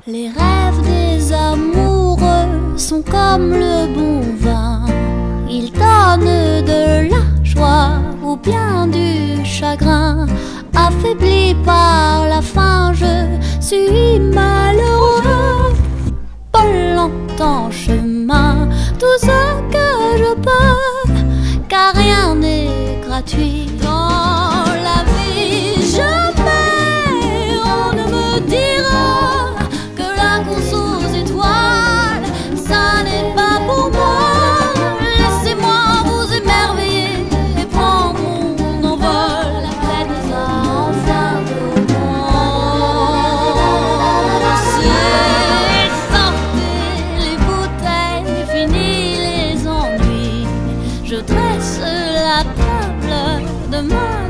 Les rêves des amoureux sont comme le bon vin. Ils donnent de la joie ou bien du chagrin. Affaibli par la faim, je suis malheureux. Pas longtemps chemin, tout ce que je peux, car rien n'est gratuit dans la vie. Jamais on ne me dira que la course aux étoiles, ça n'est pas pour moi. Laissez-moi vous émerveiller et prendre mon envol. La fête va enfin commencer. Sortez les bouteilles, fini les ennuis. Je dresse la table de ma